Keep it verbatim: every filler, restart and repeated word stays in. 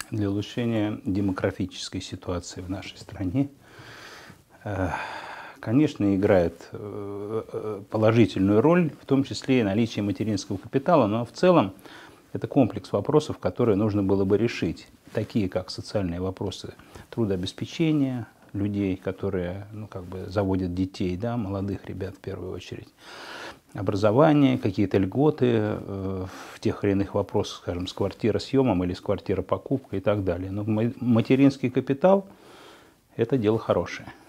для улучшения демографической ситуации в нашей стране, конечно, играет положительную роль, в том числе и наличие материнского капитала, но в целом это комплекс вопросов, которые нужно было бы решить, такие как социальные вопросы трудообеспечения людей, которые ну, как бы заводят детей, да, молодых ребят в первую очередь, образование, какие-то льготы э, в тех или иных вопросах, скажем, с квартиросъемом или с квартиропокупкой и так далее. Но материнский капитал – это дело хорошее.